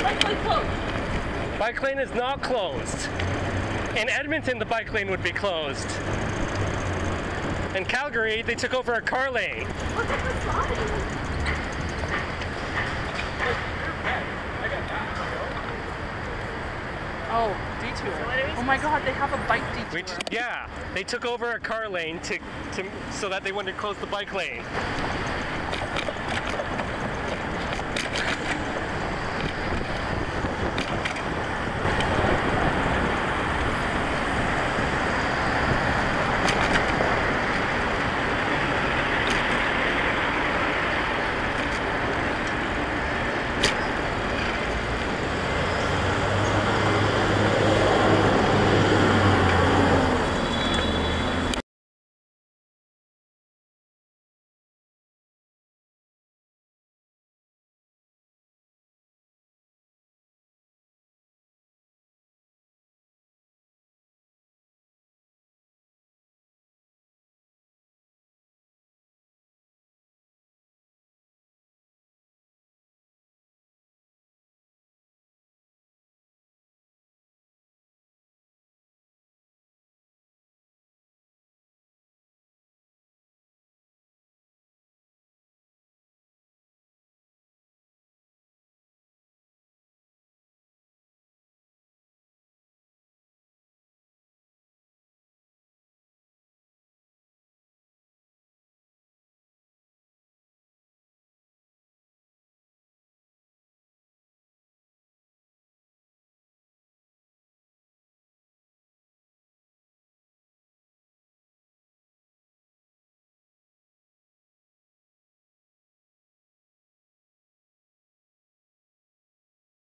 Bike lane closed. Bike lane is not closed. In Edmonton, the bike lane would be closed. In Calgary, they took over a car lane. Look at the sign. Oh, detour. Oh my god, they have a bike detour. Yeah, they took over a car lane so that they wouldn't close the bike lane.